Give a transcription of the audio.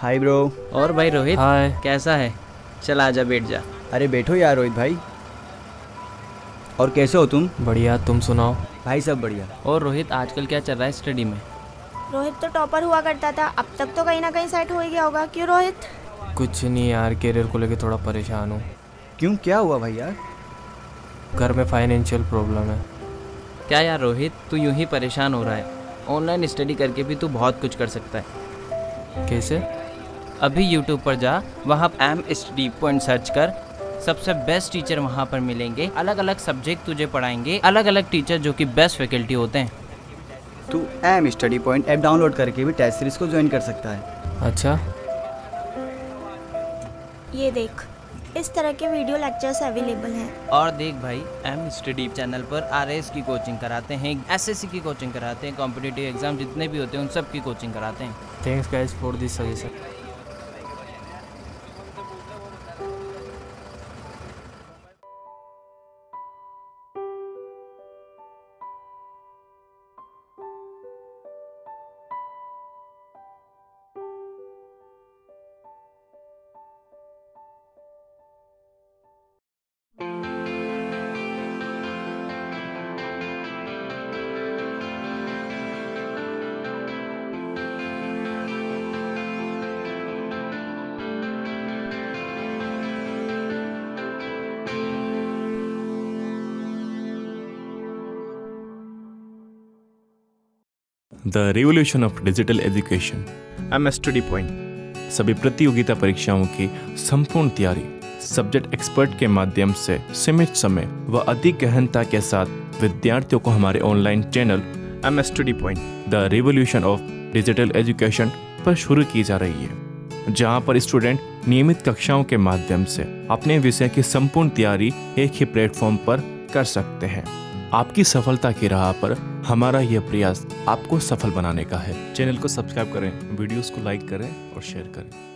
Hi bro. और भाई रोहित, हाय। कैसा है? चल आजा बैठ जा। अरे बैठो यार रोहित भाई। और कैसे हो तुम? बढ़िया, तुम सुनाओ। भाई सब बढ़िया। और रोहित, आजकल क्या चल रहा है स्टडी में? रोहित तो टॉपर हुआ करता था, अब तक तो कहीं ना कहीं सेट हो ही गया होगा। क्यों रोहित? कुछ नहीं यार, करियर को लेके थोड़ा परेशान हूँ। क्यों, क्या हुआ भाई यार? घर में फाइनेंशियल प्रॉब्लम है। क्या यार रोहित, तू यूं ही परेशान हो रहा है? ऑनलाइन स्टडी करके भी तू बहुत कुछ कर सकता है। कैसे? अभी यूट्यूब पर जा, वहाँ MStudy पॉइंट सर्च कर। सबसे बेस्ट टीचर वहाँ पर मिलेंगे, अलग अलग सब्जेक्ट तुझे पढ़ाएंगे, अलग अलग टीचर जो कि बेस्ट फैकल्टी होते हैं। तू MStudy पॉइंट ऐप डाउनलोड करके भी टेस्ट सीरीज को ज्वाइन कर सकता है। अच्छा, ये देख, इस तरह के वीडियो लेक्चर्स अवेलेबल हैं। और देख भाई, MStudy चैनल पर RS की कोचिंग कराते हैं, SSC की कोचिंग कराते हैं, कॉम्पिटिटिव एग्जाम जितने भी होते हैं उन सब की कोचिंग कराते हैं। Thanks guys for this suggestion. The revolution of digital education, MStudy point. सभी प्रतियोगिता परीक्षाओं की संपूर्ण तैयारी सब्जेक्ट एक्सपर्ट के माध्यम से सीमित समय व अधिक गहनता के साथ विद्यार्थियों को हमारे online channel MStudy point the revolution of digital education पर शुरू की जा रही है, जहां पर स्टूडेंट नियमित कक्षाओं के माध्यम से अपने विषय की संपूर्ण तैयारी एक ही प्लेटफॉर्म पर कर सकते हैं। आपकी सफलता की राह पर हमारा यह प्रयास आपको सफल बनाने का है। चैनल को सब्सक्राइब करें, वीडियोस को लाइक करें और शेयर करें।